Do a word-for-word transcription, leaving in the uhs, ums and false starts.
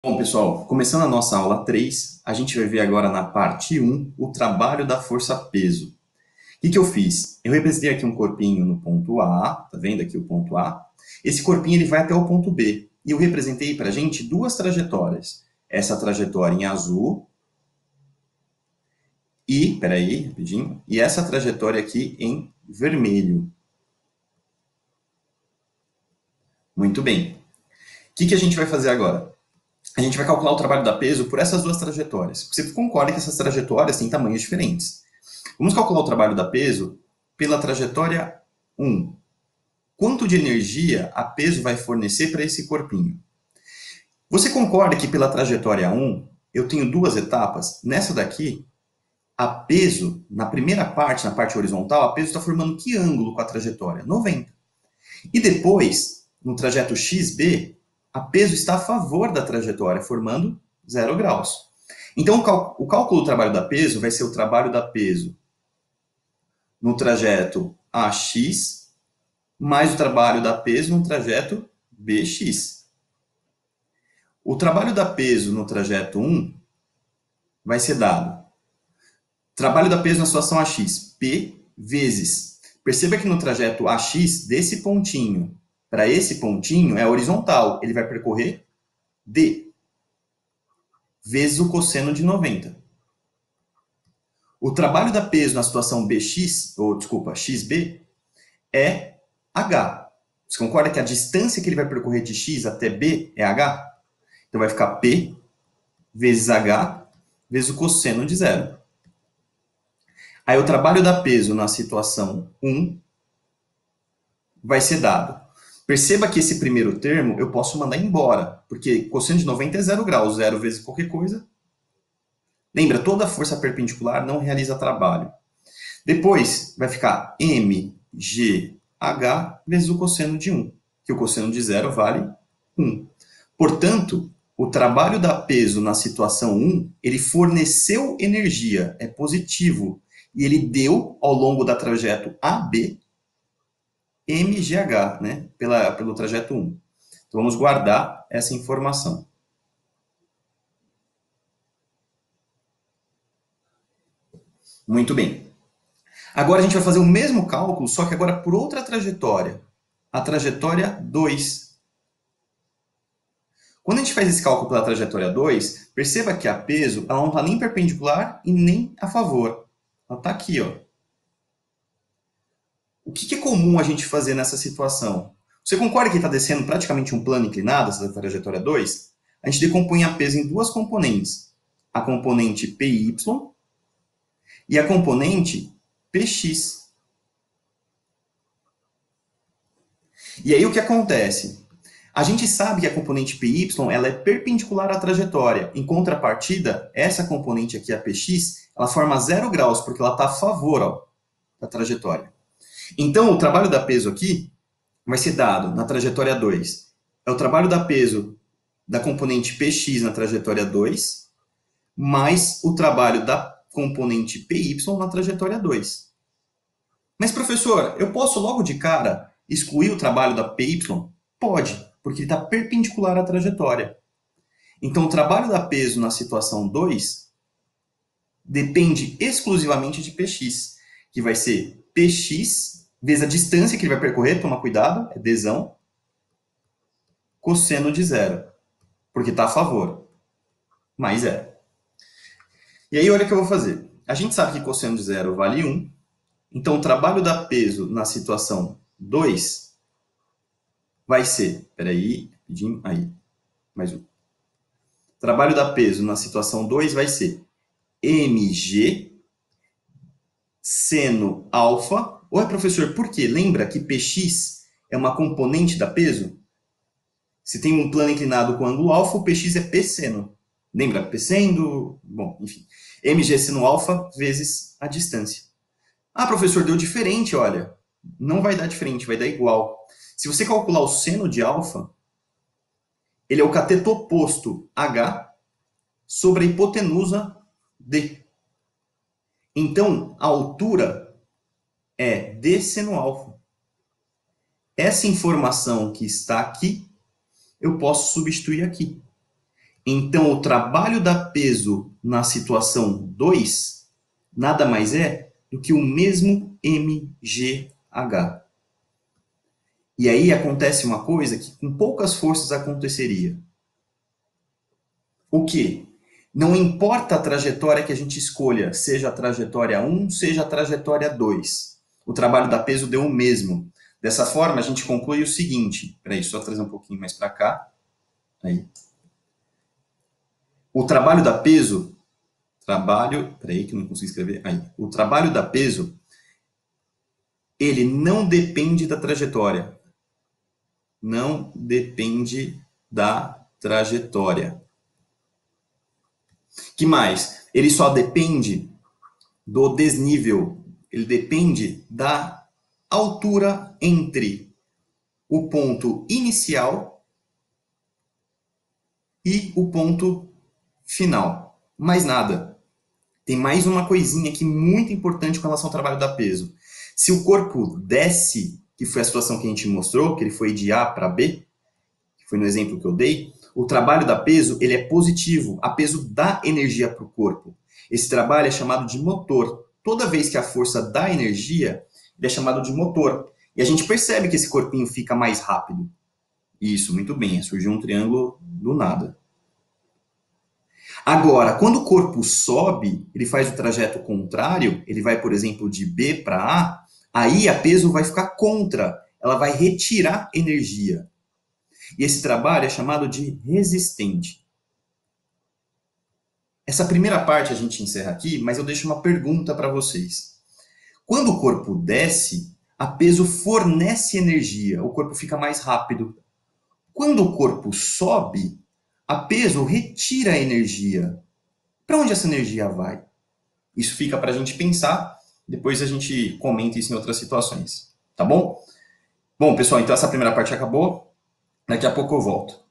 Bom, pessoal, começando a nossa aula três, a gente vai ver agora na parte um o trabalho da força-peso. O que, que eu fiz? Eu representei aqui um corpinho no ponto A, tá vendo aqui o ponto A? Esse corpinho ele vai até o ponto B. E eu representei para a gente duas trajetórias. Essa trajetória em azul e, peraí, rapidinho, e essa trajetória aqui em vermelho. Muito bem. O que, que a gente vai fazer agora? A gente vai calcular o trabalho da peso por essas duas trajetórias. Você concorda que essas trajetórias têm tamanhos diferentes. Vamos calcular o trabalho da peso pela trajetória um. Quanto de energia a peso vai fornecer para esse corpinho? Você concorda que pela trajetória um, eu tenho duas etapas? Nessa daqui, a peso, na primeira parte, na parte horizontal, a peso está formando que ângulo com a trajetória? noventa. E depois, no trajeto X B, a peso está a favor da trajetória, formando zero graus. Então, o cálculo do trabalho da peso vai ser o trabalho da peso no trajeto A X, mais o trabalho da peso no trajeto B X. O trabalho da peso no trajeto um vai ser dado. Trabalho da peso na situação A X, P vezes. Perceba que no trajeto A X, desse pontinho para esse pontinho, é horizontal. Ele vai percorrer D, vezes o cosseno de noventa. O trabalho da peso na situação B X, ou desculpa, X B, é H. Você concorda que a distância que ele vai percorrer de X até B é H? Então vai ficar P vezes H vezes o cosseno de zero. Aí o trabalho da peso na situação um vai ser dado. Perceba que esse primeiro termo eu posso mandar embora, porque cosseno de noventa é zero graus, zero vezes qualquer coisa. Lembra, toda força perpendicular não realiza trabalho. Depois vai ficar mgh vezes o cosseno de um, que o cosseno de zero vale um. Portanto, o trabalho da peso na situação um, ele forneceu energia, é positivo, e ele deu, ao longo da trajeto A B, mgh, né, pela, pelo trajeto um. Então, vamos guardar essa informação. Muito bem. Agora a gente vai fazer o mesmo cálculo, só que agora por outra trajetória. A trajetória dois. Quando a gente faz esse cálculo pela trajetória dois, perceba que a peso ela não está nem perpendicular e nem a favor. Ela está aqui, ó. O que, que é comum a gente fazer nessa situação? Você concorda que está descendo praticamente um plano inclinado, essa trajetória dois? A gente decompõe a peso em duas componentes. A componente Py e a componente Px. E aí o que acontece? A gente sabe que a componente Py ela é perpendicular à trajetória. Em contrapartida, essa componente aqui, a Px, ela forma zero graus, porque ela está a favor ó, da trajetória. Então, o trabalho da peso aqui vai ser dado na trajetória dois. É o trabalho da peso da componente Px na trajetória dois, mais o trabalho da componente Py na trajetória dois. Mas, professor, eu posso logo de cara excluir o trabalho da Py? Pode, porque ele está perpendicular à trajetória. Então, o trabalho da peso na situação dois depende exclusivamente de Px, que vai ser Px vezes a distância que ele vai percorrer, toma cuidado, é dzão, cosseno de zero, porque está a favor, mais zero. E aí, olha o que eu vou fazer. A gente sabe que cosseno de zero vale um, então o trabalho da peso na situação dois vai ser, peraí, rapidinho, aí, mais um. Trabalho da peso na situação dois vai ser mg seno alfa. Ué, professor, por quê? Lembra que Px é uma componente da peso? Se tem um plano inclinado com ângulo alfa, o Px é P seno. Lembra? P seno, bom, enfim. Mg seno alfa vezes a distância. Ah, professor, deu diferente, olha. Não vai dar diferente, vai dar igual. Se você calcular o seno de alfa, ele é o cateto oposto H sobre a hipotenusa D. Então, a altura é D seno alfa. Essa informação que está aqui, eu posso substituir aqui. Então, o trabalho da peso na situação dois nada mais é do que o mesmo M G H. E aí acontece uma coisa que com poucas forças aconteceria. O quê? Não importa a trajetória que a gente escolha, seja a trajetória um, seja a trajetória dois. O trabalho da peso deu o mesmo. Dessa forma, a gente conclui o seguinte. Peraí, só trazer um pouquinho mais para cá. Aí. O trabalho da peso, trabalho, peraí que eu não consigo escrever. Aí. O trabalho da peso, ele não depende da trajetória. Não depende da trajetória. Que mais? Ele só depende do desnível. Ele depende da altura entre o ponto inicial e o ponto final. Mais nada. Tem mais uma coisinha aqui muito importante com relação ao trabalho da peso. Se o corpo desce, que foi a situação que a gente mostrou, que ele foi de A para B, que foi no exemplo que eu dei, o trabalho da peso ele é positivo. A peso dá energia para o corpo. Esse trabalho é chamado de motor. Toda vez que a força dá energia, ele é chamado de motor. E a gente percebe que esse corpinho fica mais rápido. Isso, muito bem. Surgiu um triângulo do nada. Agora, quando o corpo sobe, ele faz o trajeto contrário, ele vai, por exemplo, de B para A, aí a peso vai ficar contra, ela vai retirar energia. E esse trabalho é chamado de resistente. Essa primeira parte a gente encerra aqui, mas eu deixo uma pergunta para vocês. Quando o corpo desce, a peso fornece energia, o corpo fica mais rápido. Quando o corpo sobe, a peso retira a energia. Para onde essa energia vai? Isso fica para a gente pensar, depois a gente comenta isso em outras situações. Tá bom? Bom, pessoal, então essa primeira parte acabou. Daqui a pouco eu volto.